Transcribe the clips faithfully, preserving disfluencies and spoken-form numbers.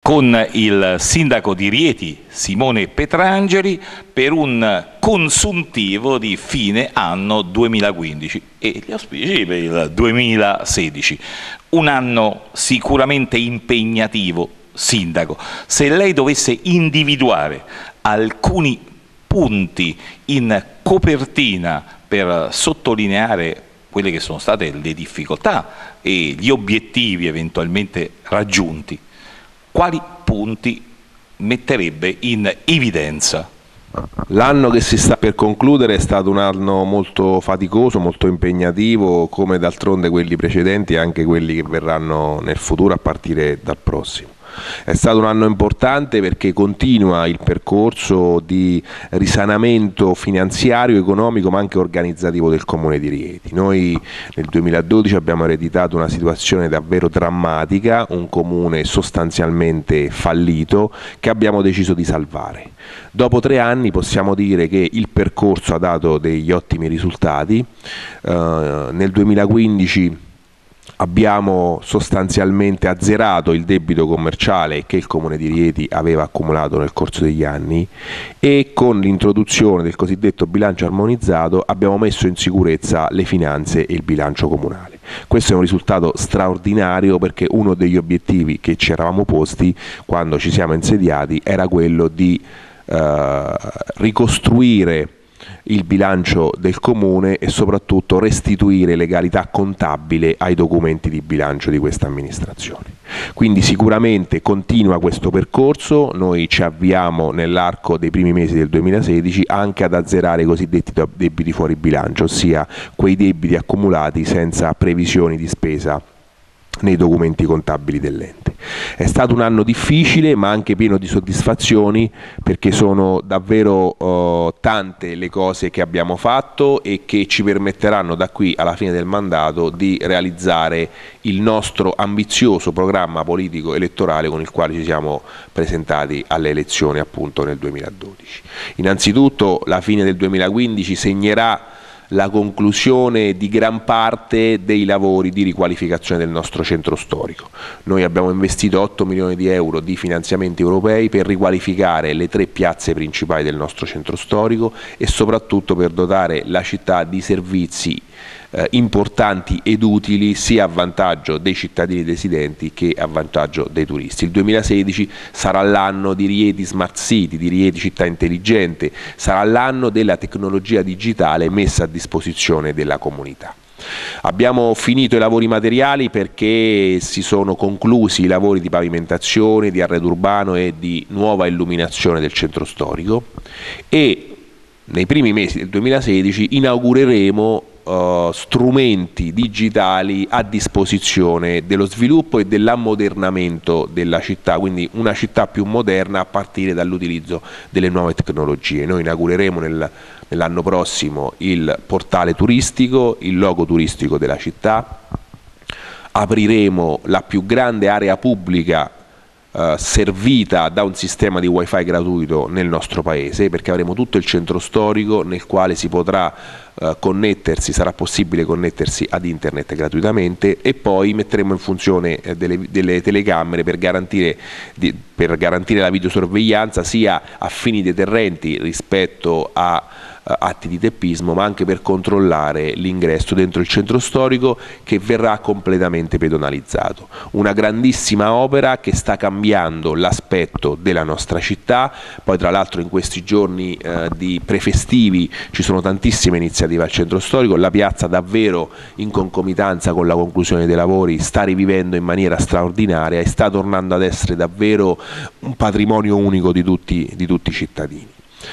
con il sindaco di Rieti, Simone Petrangeli, per un consuntivo di fine anno duemilaquindici e gli auspici per il duemilasedici. Un anno sicuramente impegnativo, sindaco. Se lei dovesse individuare alcuni punti in copertina per sottolineare quelle che sono state le difficoltà e gli obiettivi eventualmente raggiunti, quali punti metterebbe in evidenza? L'anno che si sta per concludere è stato un anno molto faticoso, molto impegnativo, come d'altronde quelli precedenti e anche quelli che verranno nel futuro a partire dal prossimo. È stato un anno importante perché continua il percorso di risanamento finanziario, economico ma anche organizzativo del Comune di Rieti. Noi nel duemiladodici abbiamo ereditato una situazione davvero drammatica, un comune sostanzialmente fallito che abbiamo deciso di salvare. Dopo tre anni possiamo dire che il percorso ha dato degli ottimi risultati. Uh, nel duemilaquindici abbiamo sostanzialmente azzerato il debito commerciale che il Comune di Rieti aveva accumulato nel corso degli anni e con l'introduzione del cosiddetto bilancio armonizzato abbiamo messo in sicurezza le finanze e il bilancio comunale. Questo è un risultato straordinario perché uno degli obiettivi che ci eravamo posti quando ci siamo insediati era quello di eh, ricostruire il bilancio del Comune e soprattutto restituire legalità contabile ai documenti di bilancio di questa amministrazione. Quindi sicuramente continua questo percorso, noi ci avviamo nell'arco dei primi mesi del duemilasedici anche ad azzerare i cosiddetti debiti fuori bilancio, ossia quei debiti accumulati senza previsioni di spesa nei documenti contabili dell'ente. È stato un anno difficile ma anche pieno di soddisfazioni perché sono davvero uh, tante le cose che abbiamo fatto e che ci permetteranno da qui alla fine del mandato di realizzare il nostro ambizioso programma politico elettorale con il quale ci siamo presentati alle elezioni appunto nel duemiladodici. Innanzitutto la fine del duemilaquindici segnerà la conclusione di gran parte dei lavori di riqualificazione del nostro centro storico. Noi abbiamo investito otto milioni di euro di finanziamenti europei per riqualificare le tre piazze principali del nostro centro storico e soprattutto per dotare la città di servizi eh, importanti ed utili sia a vantaggio dei cittadini residenti che a vantaggio dei turisti. Il duemilasedici sarà l'anno di Rieti Smart City, di Rieti Città Intelligente, sarà l'anno della tecnologia digitale messa a disposizione della comunità. Abbiamo finito i lavori materiali perché si sono conclusi i lavori di pavimentazione, di arredo urbano e di nuova illuminazione del centro storico e nei primi mesi del duemilasedici inaugureremo Uh, strumenti digitali a disposizione dello sviluppo e dell'ammodernamento della città, quindi una città più moderna a partire dall'utilizzo delle nuove tecnologie. Noi inaugureremo nel, nell'anno prossimo il portale turistico, il logo turistico della città, apriremo la più grande area pubblica Uh, servita da un sistema di wifi gratuito nel nostro paese, perché avremo tutto il centro storico nel quale si potrà uh, connettersi, sarà possibile connettersi ad internet gratuitamente e poi metteremo in funzione eh, delle, delle telecamere per garantire, di, per garantire la videosorveglianza sia a fini deterrenti rispetto a atti di teppismo ma anche per controllare l'ingresso dentro il centro storico che verrà completamente pedonalizzato. Una grandissima opera che sta cambiando l'aspetto della nostra città, poi tra l'altro in questi giorni eh, di prefestivi ci sono tantissime iniziative al centro storico, la piazza davvero in concomitanza con la conclusione dei lavori sta rivivendo in maniera straordinaria e sta tornando ad essere davvero un patrimonio unico di tutti, di tutti i cittadini.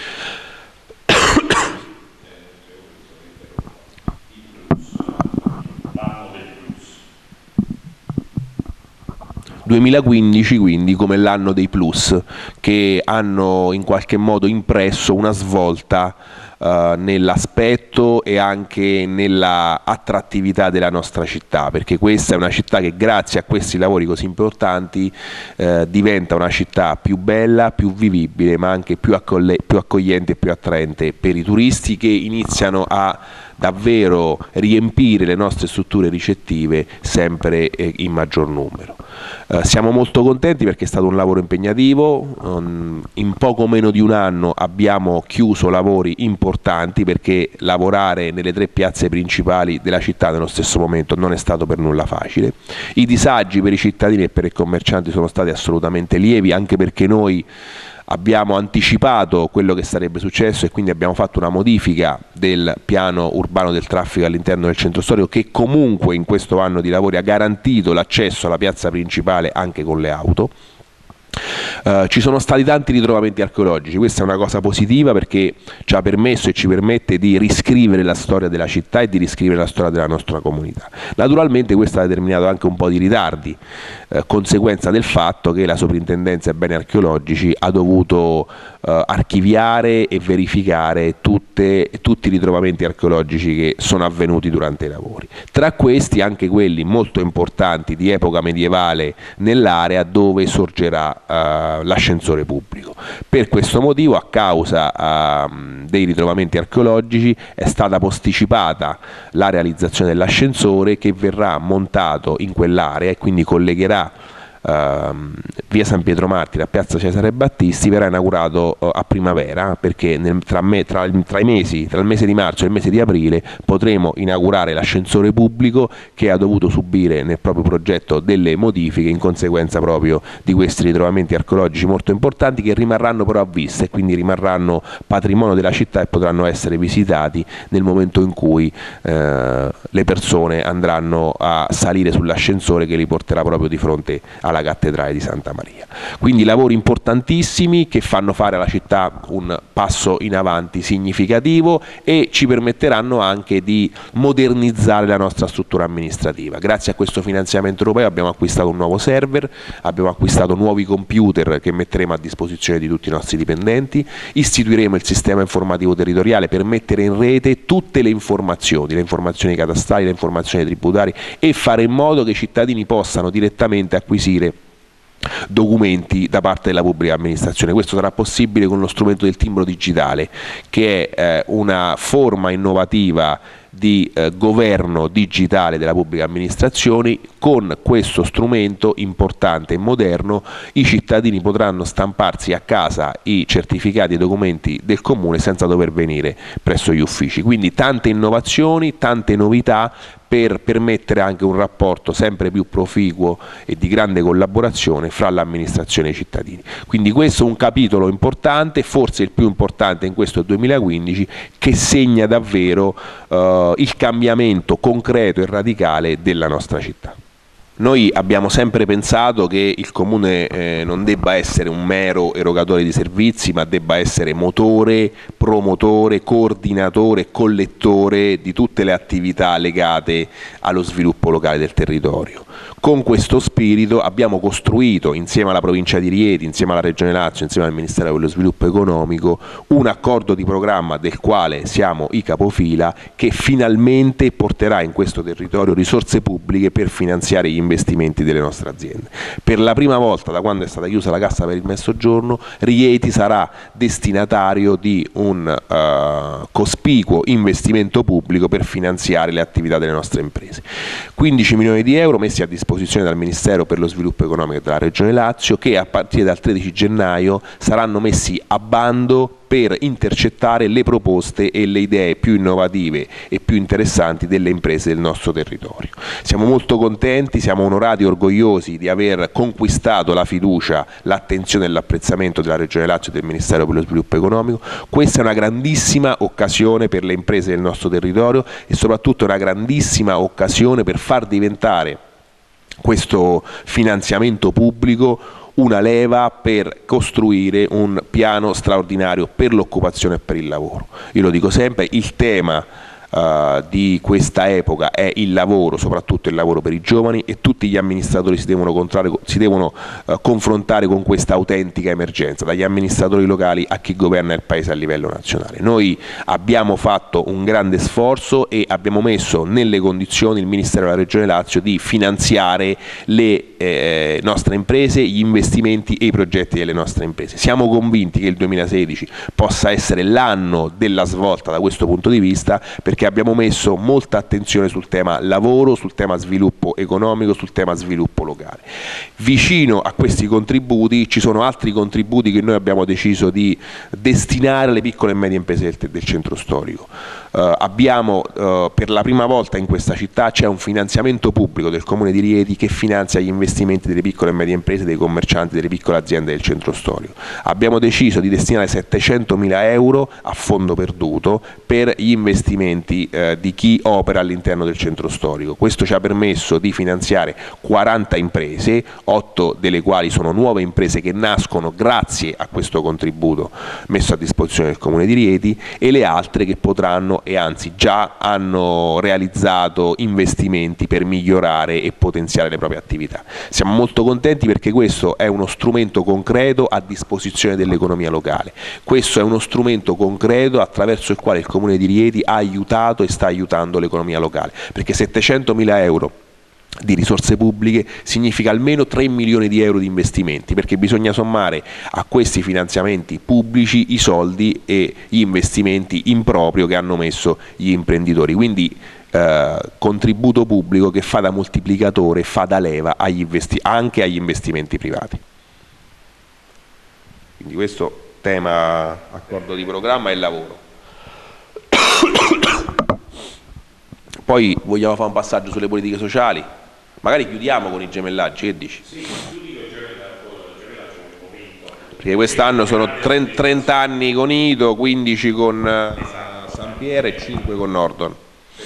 duemilaquindici quindi come l'anno dei plus che hanno in qualche modo impresso una svolta uh, nell'aspetto e anche nella attrattività della nostra città, perché questa è una città che grazie a questi lavori così importanti uh, diventa una città più bella, più vivibile, ma anche più, più accogliente e più attraente per i turisti, che iniziano a davvero riempire le nostre strutture ricettive sempre eh, in maggior numero. Eh, siamo molto contenti perché è stato un lavoro impegnativo, um, in poco meno di un anno abbiamo chiuso lavori importanti, perché lavorare nelle tre piazze principali della città nello stesso momento non è stato per nulla facile. I disagi per i cittadini e per i commercianti sono stati assolutamente lievi, anche perché noi abbiamo anticipato quello che sarebbe successo e quindi abbiamo fatto una modifica del piano urbano del traffico all'interno del centro storico, che comunque in questo anno di lavori ha garantito l'accesso alla piazza principale anche con le auto. Uh, ci sono stati tanti ritrovamenti archeologici, questa è una cosa positiva perché ci ha permesso e ci permette di riscrivere la storia della città e di riscrivere la storia della nostra comunità. Naturalmente questo ha determinato anche un po' di ritardi, uh, conseguenza del fatto che la Soprintendenza ai Beni Archeologici ha dovuto uh, archiviare e verificare tutte, tutti i ritrovamenti archeologici che sono avvenuti durante i lavori. Tra questi anche quelli molto importanti di epoca medievale nell'area dove sorgerà Uh, l'ascensore pubblico. Per questo motivo, a causa uh, dei ritrovamenti archeologici, è stata posticipata la realizzazione dell'ascensore, che verrà montato in quell'area e quindi collegherà Uh, via San Pietro Martire a piazza Cesare Battisti. Verrà inaugurato uh, a primavera, perché nel, tra, me, tra, tra i mesi, tra il mese di marzo e il mese di aprile potremo inaugurare l'ascensore pubblico, che ha dovuto subire nel proprio progetto delle modifiche in conseguenza proprio di questi ritrovamenti archeologici molto importanti, che rimarranno però a vista e quindi rimarranno patrimonio della città e potranno essere visitati nel momento in cui uh, le persone andranno a salire sull'ascensore che li porterà proprio di fronte a alla cattedrale di Santa Maria. Quindi lavori importantissimi che fanno fare alla città un passo in avanti significativo e ci permetteranno anche di modernizzare la nostra struttura amministrativa. Grazie a questo finanziamento europeo abbiamo acquistato un nuovo server, abbiamo acquistato nuovi computer che metteremo a disposizione di tutti i nostri dipendenti, istituiremo il sistema informativo territoriale per mettere in rete tutte le informazioni, le informazioni catastali, le informazioni tributarie, e fare in modo che i cittadini possano direttamente acquisire documenti da parte della pubblica amministrazione. Questo sarà possibile con lo strumento del timbro digitale, che è eh, una forma innovativa di eh, governo digitale della pubblica amministrazione. Con questo strumento importante e moderno i cittadini potranno stamparsi a casa i certificati e i documenti del comune senza dover venire presso gli uffici. Quindi tante innovazioni, tante novità per permettere anche un rapporto sempre più proficuo e di grande collaborazione fra l'amministrazione e i cittadini. Quindi questo è un capitolo importante, forse il più importante in questo duemilaquindici, che segna davvero uh, il cambiamento concreto e radicale della nostra città. Noi abbiamo sempre pensato che il Comune eh, non debba essere un mero erogatore di servizi, ma debba essere motore, promotore, coordinatore, collettore di tutte le attività legate allo sviluppo locale del territorio. Con questo spirito abbiamo costruito, insieme alla provincia di Rieti, insieme alla Regione Lazio, insieme al Ministero dello Sviluppo Economico, un accordo di programma del quale siamo i capofila, che finalmente porterà in questo territorio risorse pubbliche per finanziare gli investimenti delle nostre aziende. Per la prima volta da quando è stata chiusa la Cassa per il Mezzogiorno, Rieti sarà destinatario di un uh, cospicuo investimento pubblico per finanziare le attività delle nostre imprese. quindici milioni di euro messi a disposizione dal Ministero per lo Sviluppo Economico della Regione Lazio, che a partire dal tredici gennaio saranno messi a bando per intercettare le proposte e le idee più innovative e più interessanti delle imprese del nostro territorio. Siamo molto contenti, siamo onorati e orgogliosi di aver conquistato la fiducia, l'attenzione e l'apprezzamento della Regione Lazio e del Ministero per lo Sviluppo Economico. Questa è una grandissima occasione per le imprese del nostro territorio e soprattutto una grandissima occasione per far diventare questo finanziamento pubblico una leva per costruire un piano straordinario per l'occupazione e per il lavoro. Io lo dico sempre, il tema uh, di questa epoca è il lavoro, soprattutto il lavoro per i giovani, e tutti gli amministratori si devono, si devono uh, confrontare con questa autentica emergenza, dagli amministratori locali a chi governa il Paese a livello nazionale. Noi abbiamo fatto un grande sforzo e abbiamo messo nelle condizioni il Ministero e la Regione Lazio di finanziare le eh, nostre imprese, gli investimenti e i progetti delle nostre imprese. Siamo convinti che il duemilasedici possa essere l'anno della svolta da questo punto di vista, perché abbiamo messo molta attenzione sul tema lavoro, sul tema sviluppo economico, sul tema sviluppo locale. Vicino a questi contributi ci sono altri contributi che noi abbiamo deciso di destinare alle piccole e medie imprese del, del centro storico. Uh, abbiamo uh, per la prima volta in questa città c'è un finanziamento pubblico del Comune di Rieti che finanzia gli investimenti delle piccole e medie imprese, dei commercianti, delle piccole aziende del centro storico. Abbiamo deciso di destinare settecentomila euro a fondo perduto per gli investimenti uh, di chi opera all'interno del centro storico. Questo ci ha permesso di finanziare quaranta imprese, otto delle quali sono nuove imprese che nascono grazie a questo contributo messo a disposizione del Comune di Rieti, e le altre che potranno e anzi già hanno realizzato investimenti per migliorare e potenziare le proprie attività. Siamo molto contenti perché questo è uno strumento concreto a disposizione dell'economia locale, questo è uno strumento concreto attraverso il quale il Comune di Rieti ha aiutato e sta aiutando l'economia locale, perché settecentomila euro di risorse pubbliche significa almeno tre milioni di euro di investimenti, perché bisogna sommare a questi finanziamenti pubblici i soldi e gli investimenti in proprio che hanno messo gli imprenditori, quindi eh, contributo pubblico che fa da moltiplicatore, fa da leva agli investi- anche agli investimenti privati. Quindi questo tema accordo di programma e lavoro. Poi vogliamo fare un passaggio sulle politiche sociali? Magari chiudiamo con i gemellaggi, che dici? Sì, chiudi con i gemellaggi un momento. Perché quest'anno sono trenta anni con Ito, quindici con uh, San Piero e cinque con Nordon.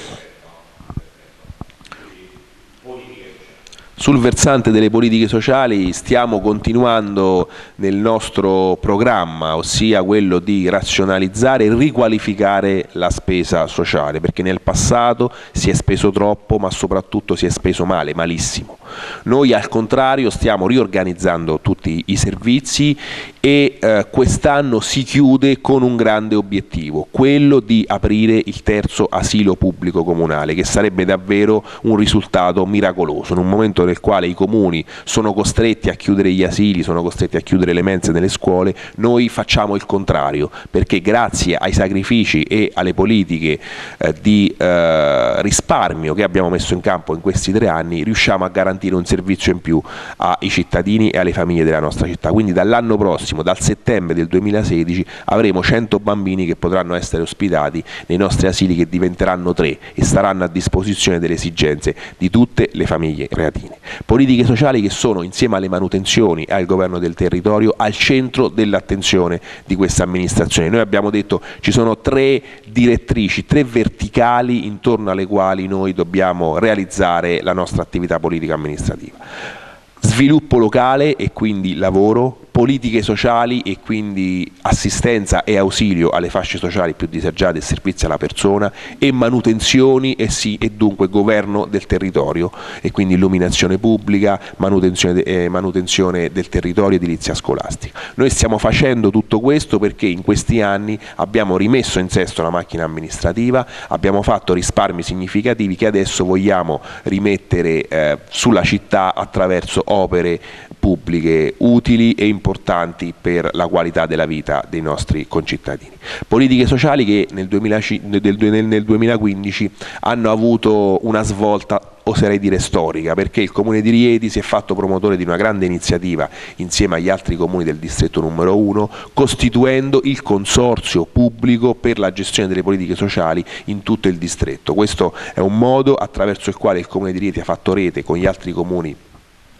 Sul versante delle politiche sociali stiamo continuando nel nostro programma, ossia quello di razionalizzare e riqualificare la spesa sociale, perché nel passato si è speso troppo, ma soprattutto si è speso male, malissimo. Noi al contrario stiamo riorganizzando tutti i servizi e eh, quest'anno si chiude con un grande obiettivo, quello di aprire il terzo asilo pubblico comunale, che sarebbe davvero un risultato miracoloso, in un momento nel quale i comuni sono costretti a chiudere gli asili, sono costretti a chiudere le mense nelle scuole. Noi facciamo il contrario, perché grazie ai sacrifici e alle politiche eh, di eh, risparmio che abbiamo messo in campo in questi tre anni riusciamo a garantire un servizio in più ai cittadini e alle famiglie della nostra città. Quindi dall'anno prossimo, dal settembre del duemilasedici, avremo cento bambini che potranno essere ospitati nei nostri asili, che diventeranno tre e saranno a disposizione delle esigenze di tutte le famiglie reatine. Politiche sociali che sono, insieme alle manutenzioni e al governo del territorio, al centro dell'attenzione di questa amministrazione. Noi abbiamo detto ci sono tre direttrici, tre verticali intorno alle quali noi dobbiamo realizzare la nostra attività politica amministrativa. Sviluppo locale e quindi lavoro, politiche sociali e quindi assistenza e ausilio alle fasce sociali più disagiate e servizi alla persona, e manutenzioni e, sì, e dunque governo del territorio e quindi illuminazione pubblica, manutenzione, eh, manutenzione del territorio, edilizia scolastica. Noi stiamo facendo tutto questo perché in questi anni abbiamo rimesso in sesto la macchina amministrativa, abbiamo fatto risparmi significativi che adesso vogliamo rimettere eh, sulla città attraverso opere pubbliche utili e importanti per la qualità della vita dei nostri concittadini. Politiche sociali che nel, nel duemilaquindici hanno avuto una svolta, oserei dire storica, perché il Comune di Rieti si è fatto promotore di una grande iniziativa insieme agli altri comuni del distretto numero uno, costituendo il consorzio pubblico per la gestione delle politiche sociali in tutto il distretto. Questo è un modo attraverso il quale il Comune di Rieti ha fatto rete con gli altri comuni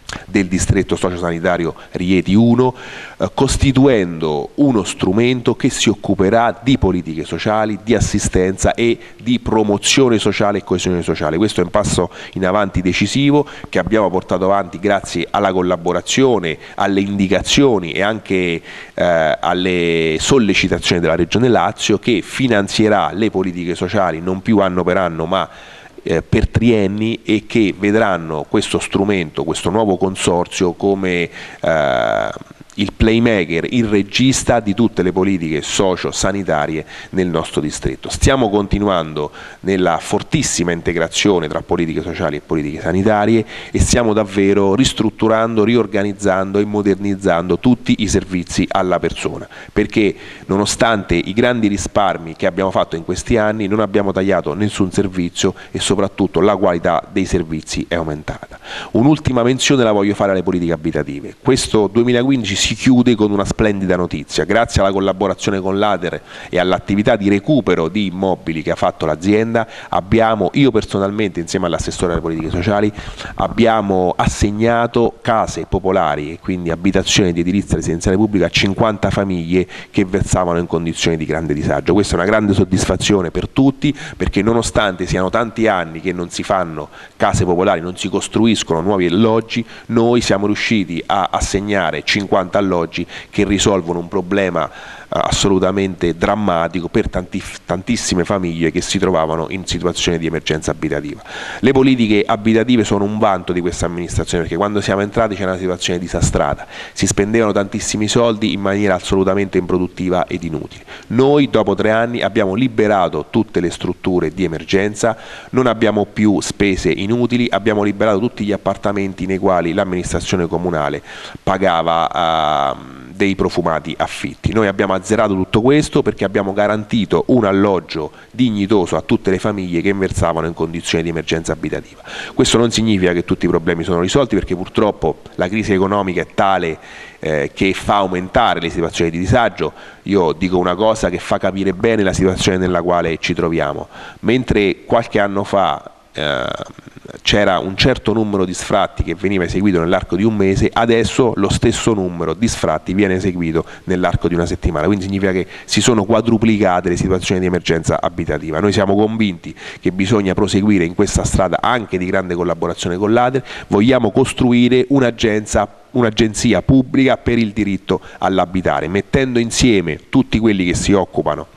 del distretto sociosanitario Rieti uno, eh, costituendo uno strumento che si occuperà di politiche sociali, di assistenza e di promozione sociale e coesione sociale. Questo è un passo in avanti decisivo che abbiamo portato avanti grazie alla collaborazione, alle indicazioni e anche eh, alle sollecitazioni della Regione Lazio, che finanzierà le politiche sociali non più anno per anno ma Eh, per trienni, e che vedranno questo strumento, questo nuovo consorzio come eh, il playmaker, il regista di tutte le politiche socio-sanitarie nel nostro distretto. Stiamo continuando nella fortissima integrazione tra politiche sociali e politiche sanitarie e stiamo davvero ristrutturando, riorganizzando e modernizzando tutti i servizi alla persona, perché nonostante i grandi risparmi che abbiamo fatto in questi anni non abbiamo tagliato nessun servizio e soprattutto la qualità dei servizi è aumentata. Un'ultima menzione la voglio fare alle politiche abitative. Questo duemilaquindici si chiude con una splendida notizia. Grazie alla collaborazione con l'A D E R e all'attività di recupero di immobili che ha fatto l'azienda, abbiamo, io personalmente insieme all'assessore alle politiche sociali, abbiamo assegnato case popolari e quindi abitazioni di edilizia residenziale pubblica a cinquanta famiglie che versavano in condizioni di grande disagio. Questa è una grande soddisfazione per tutti, perché nonostante siano tanti anni che non si fanno case popolari, non si costruiscono nuovi alloggi, noi siamo riusciti a assegnare cinquanta alloggi che risolvono un problema assolutamente drammatico per tanti, tantissime famiglie che si trovavano in situazioni di emergenza abitativa. Le politiche abitative sono un vanto di questa amministrazione, perché quando siamo entrati c'era una situazione disastrata, si spendevano tantissimi soldi in maniera assolutamente improduttiva ed inutile. Noi dopo tre anni abbiamo liberato tutte le strutture di emergenza, non abbiamo più spese inutili, abbiamo liberato tutti gli appartamenti nei quali l'amministrazione comunale pagava uh, dei profumati affitti. Noi abbiamo azzerato tutto questo perché abbiamo garantito un alloggio dignitoso a tutte le famiglie che versavano in condizioni di emergenza abitativa. Questo non significa che tutti i problemi sono risolti, perché purtroppo la crisi economica è tale eh, che fa aumentare le situazioni di disagio. Io dico una cosa che fa capire bene la situazione nella quale ci troviamo. Mentre qualche anno fa eh, c'era un certo numero di sfratti che veniva eseguito nell'arco di un mese, adesso lo stesso numero di sfratti viene eseguito nell'arco di una settimana, quindi significa che si sono quadruplicate le situazioni di emergenza abitativa. Noi siamo convinti che bisogna proseguire in questa strada anche di grande collaborazione con l'A D E R, vogliamo costruire un'agenzia un'agenzia pubblica per il diritto all'abitare, mettendo insieme tutti quelli che si occupano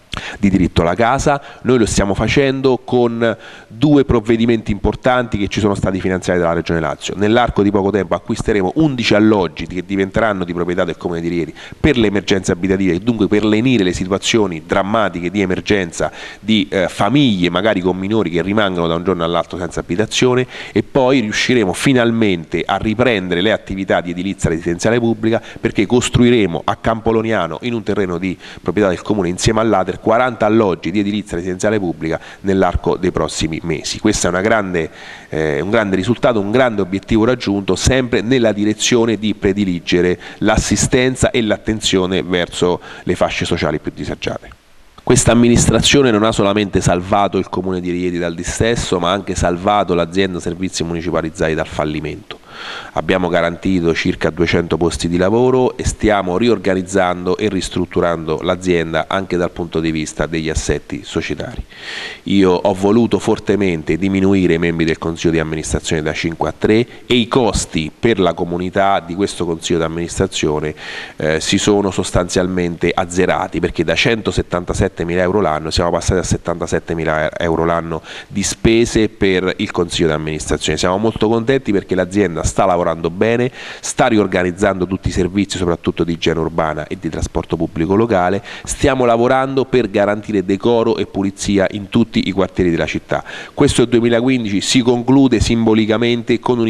di diritto alla casa. Noi lo stiamo facendo con due provvedimenti importanti che ci sono stati finanziati dalla Regione Lazio. Nell'arco di poco tempo acquisteremo undici alloggi che diventeranno di proprietà del Comune di Rieti per le emergenze abitative e dunque per lenire le situazioni drammatiche di emergenza di eh, famiglie magari con minori che rimangono da un giorno all'altro senza abitazione, e poi riusciremo finalmente a riprendere le attività di edilizia residenziale pubblica, perché costruiremo a Campoloniano, in un terreno di proprietà del Comune, insieme all'A D E R, quaranta alloggi di edilizia residenziale pubblica nell'arco dei prossimi mesi. Questo è una grande, eh, un grande risultato, un grande obiettivo raggiunto, sempre nella direzione di prediligere l'assistenza e l'attenzione verso le fasce sociali più disagiate. Questa amministrazione non ha solamente salvato il Comune di Rieti dal dissesto, ma ha anche salvato l'azienda servizi municipalizzati dal fallimento. Abbiamo garantito circa duecento posti di lavoro e stiamo riorganizzando e ristrutturando l'azienda anche dal punto di vista degli assetti societari. Io ho voluto fortemente diminuire i membri del Consiglio di amministrazione da cinque a tre e i costi per la comunità di questo Consiglio di amministrazione eh, si sono sostanzialmente azzerati, perché da centosettantasettemila euro l'anno siamo passati a settantasettemila euro l'anno di spese per il Consiglio di amministrazione. Siamo molto contenti perché l'azienda sta lavorando bene, sta riorganizzando tutti i servizi, soprattutto di igiene urbana e di trasporto pubblico locale. Stiamo lavorando per garantire decoro e pulizia in tutti i quartieri della città. Questo duemilaquindici si conclude simbolicamente con un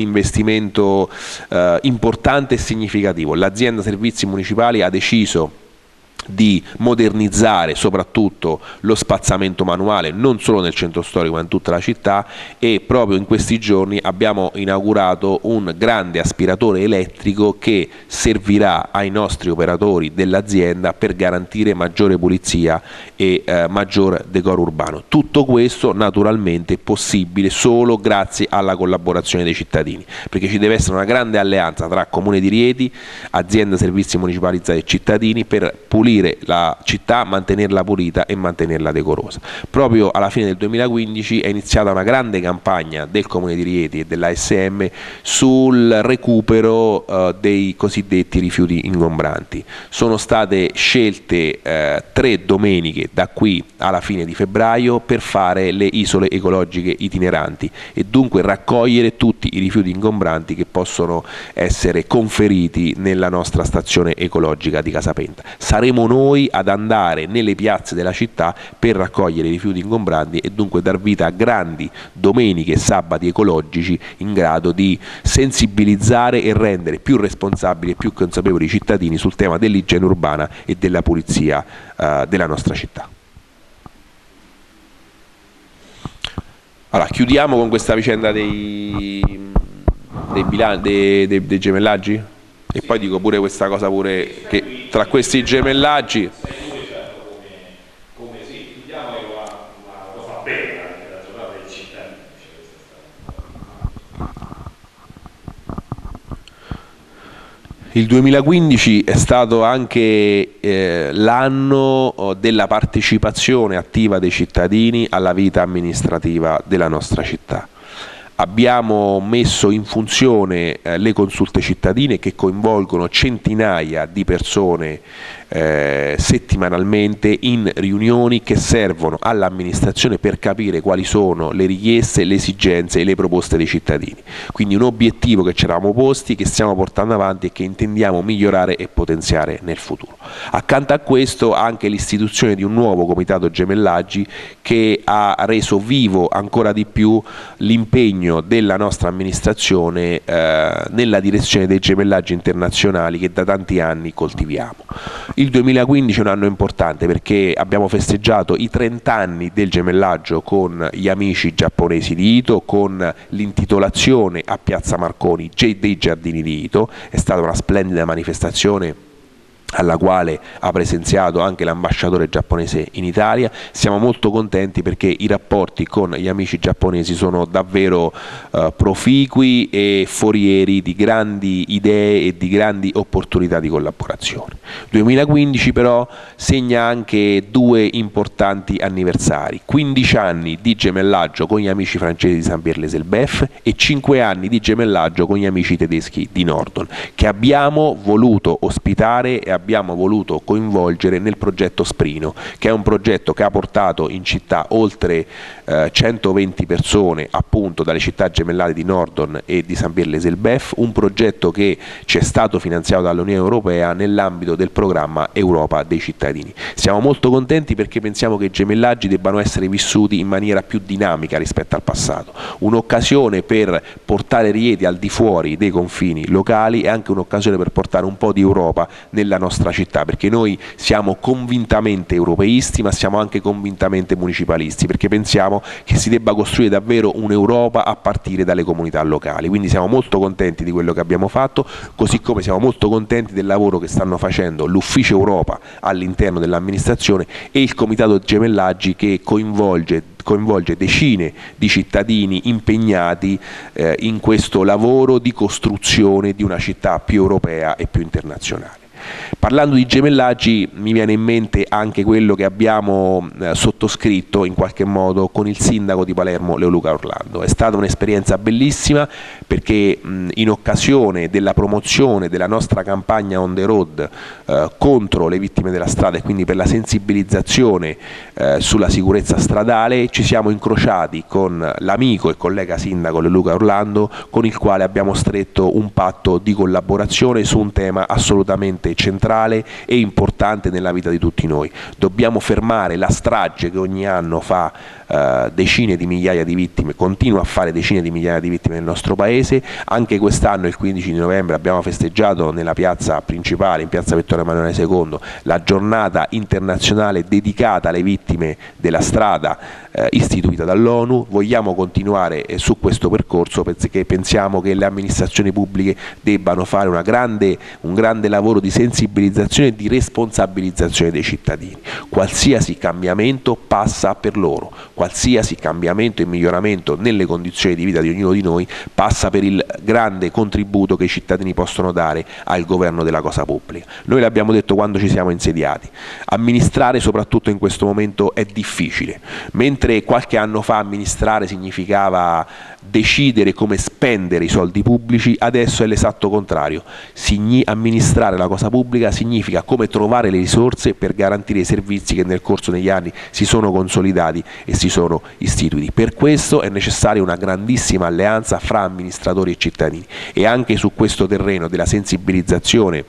investimento eh, importante e significativo. L'azienda servizi municipali ha deciso di modernizzare soprattutto lo spazzamento manuale non solo nel centro storico ma in tutta la città, e proprio in questi giorni abbiamo inaugurato un grande aspiratore elettrico che servirà ai nostri operatori dell'azienda per garantire maggiore pulizia e eh, maggior decoro urbano. Tutto questo naturalmente è possibile solo grazie alla collaborazione dei cittadini, perché ci deve essere una grande alleanza tra Comune di Rieti, azienda servizi municipalizzati e cittadini per pulire la città, mantenerla pulita e mantenerla decorosa. Proprio alla fine del duemilaquindici è iniziata una grande campagna del Comune di Rieti e dell'A S M sul recupero eh, dei cosiddetti rifiuti ingombranti. Sono state scelte eh, tre domeniche da qui alla fine di febbraio per fare le isole ecologiche itineranti e dunque raccogliere tutti i rifiuti ingombranti che possono essere conferiti nella nostra stazione ecologica di Casapenta. Saremo noi ad andare nelle piazze della città per raccogliere i rifiuti ingombranti e dunque dar vita a grandi domeniche e sabati ecologici in grado di sensibilizzare e rendere più responsabili e più consapevoli i cittadini sul tema dell'igiene urbana e della pulizia eh, della nostra città. Allora, chiudiamo con questa vicenda dei, dei, bilan- dei, dei, dei gemellaggi? E poi dico pure questa cosa pure che tra questi gemellaggi il duemilaquindici è stato anche eh, l'anno della partecipazione attiva dei cittadini alla vita amministrativa della nostra città. Abbiamo messo in funzione eh, le consulte cittadine che coinvolgono centinaia di persone eh, settimanalmente in riunioni che servono all'amministrazione per capire quali sono le richieste, le esigenze e le proposte dei cittadini. Quindi un obiettivo che ci eravamo posti, che stiamo portando avanti e che intendiamo migliorare e potenziare nel futuro. Accanto a questo anche l'istituzione di un nuovo comitato gemellaggi che ha reso vivo ancora di più l'impegno della nostra amministrazione eh, nella direzione dei gemellaggi internazionali che da tanti anni coltiviamo. Il duemilaquindici è un anno importante perché abbiamo festeggiato i trenta anni del gemellaggio con gli amici giapponesi di Ito, con l'intitolazione a Piazza Marconi dei giardini di Ito. È stata una splendida manifestazione alla quale ha presenziato anche l'ambasciatore giapponese in Italia. Siamo molto contenti perché i rapporti con gli amici giapponesi sono davvero eh, proficui e forieri di grandi idee e di grandi opportunità di collaborazione. duemilaquindici però segna anche due importanti anniversari: quindici anni di gemellaggio con gli amici francesi di Saint-Pierre-les-Elbeuf e cinque anni di gemellaggio con gli amici tedeschi di Nordhorn, che abbiamo voluto ospitare e abbiamo voluto coinvolgere nel progetto Sprino, che è un progetto che ha portato in città oltre eh, centoventi persone appunto dalle città gemellate di Nordhorn e di Saint-Pierre-les-Elbeuf, un progetto che ci è stato finanziato dall'Unione Europea nell'ambito del programma Europa dei cittadini. Siamo molto contenti perché pensiamo che i gemellaggi debbano essere vissuti in maniera più dinamica rispetto al passato, un'occasione per portare Rieti al di fuori dei confini locali e anche un'occasione per portare un po' di Europa nella nostra nostra città, perché noi siamo convintamente europeisti ma siamo anche convintamente municipalisti, perché pensiamo che si debba costruire davvero un'Europa a partire dalle comunità locali. Quindi siamo molto contenti di quello che abbiamo fatto, così come siamo molto contenti del lavoro che stanno facendo l'Ufficio Europa all'interno dell'amministrazione e il Comitato Gemellaggi, che coinvolge coinvolge decine di cittadini impegnati eh, in questo lavoro di costruzione di una città più europea e più internazionale. Parlando di gemellaggi mi viene in mente anche quello che abbiamo eh, sottoscritto in qualche modo con il sindaco di Palermo Leoluca Orlando. È stata un'esperienza bellissima perché mh, in occasione della promozione della nostra campagna on the road eh, contro le vittime della strada e quindi per la sensibilizzazione eh, sulla sicurezza stradale ci siamo incrociati con l'amico e collega sindaco Leoluca Orlando, con il quale abbiamo stretto un patto di collaborazione su un tema assolutamente centrale e importante nella vita di tutti noi. Dobbiamo fermare la strage che ogni anno fa eh, decine di migliaia di vittime, continua a fare decine di migliaia di vittime nel nostro paese. Anche quest'anno, il quindici di novembre, abbiamo festeggiato nella piazza principale, in piazza Vittorio Emanuele secondo, la giornata internazionale dedicata alle vittime della strada eh, istituita dall'ONU. Vogliamo continuare eh, su questo percorso perché pensiamo che le amministrazioni pubbliche debbano fare una grande, un grande lavoro di sensibilizzazione e di responsabilizzazione dei cittadini. Qualsiasi cambiamento passa per loro, qualsiasi cambiamento e miglioramento nelle condizioni di vita di ognuno di noi passa per il grande contributo che i cittadini possono dare al governo della cosa pubblica. Noi l'abbiamo detto quando ci siamo insediati: amministrare soprattutto in questo momento è difficile. Mentre qualche anno fa amministrare significava decidere come spendere i soldi pubblici, adesso è l'esatto contrario. Signi- amministrare la cosa pubblica significa come trovare le risorse per garantire i servizi che nel corso degli anni si sono consolidati e si sono istituiti. Per questo è necessaria una grandissima alleanza fra amministratori e cittadini, e anche su questo terreno della sensibilizzazione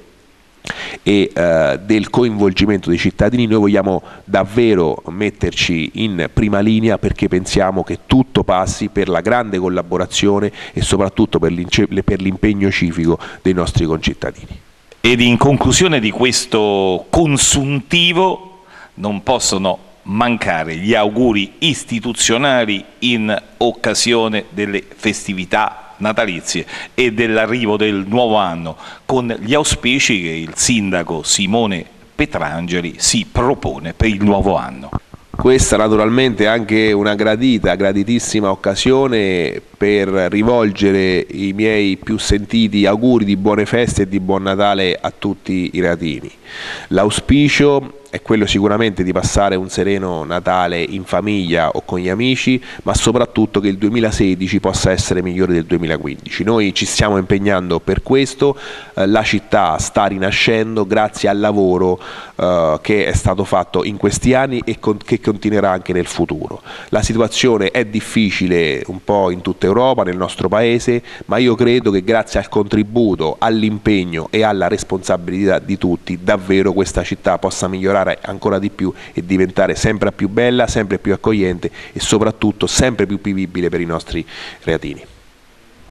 e eh, del coinvolgimento dei cittadini noi vogliamo davvero metterci in prima linea, perché pensiamo che tutto passi per la grande collaborazione e soprattutto per l'impegno civico dei nostri concittadini. Ed in conclusione di questo consuntivo non possono mancare gli auguri istituzionali in occasione delle festività natalizie e dell'arrivo del nuovo anno, con gli auspici che il sindaco Simone Petrangeli si propone per il nuovo anno. Questa naturalmente è anche una gradita, graditissima occasione per rivolgere i miei più sentiti auguri di buone feste e di buon Natale a tutti i reatini. L'auspicio è quello sicuramente di passare un sereno Natale in famiglia o con gli amici, ma soprattutto che il duemilasedici possa essere migliore del duemilaquindici. Noi ci stiamo impegnando per questo, eh, la città sta rinascendo grazie al lavoro eh, che è stato fatto in questi anni e con che continuerà anche nel futuro. La situazione è difficile un po' in tutta Europa, nel nostro paese, ma io credo che grazie al contributo, all'impegno e alla responsabilità di tutti, davvero questa città possa migliorare ancora di più e diventare sempre più bella, sempre più accogliente e soprattutto sempre più vivibile per i nostri reatini.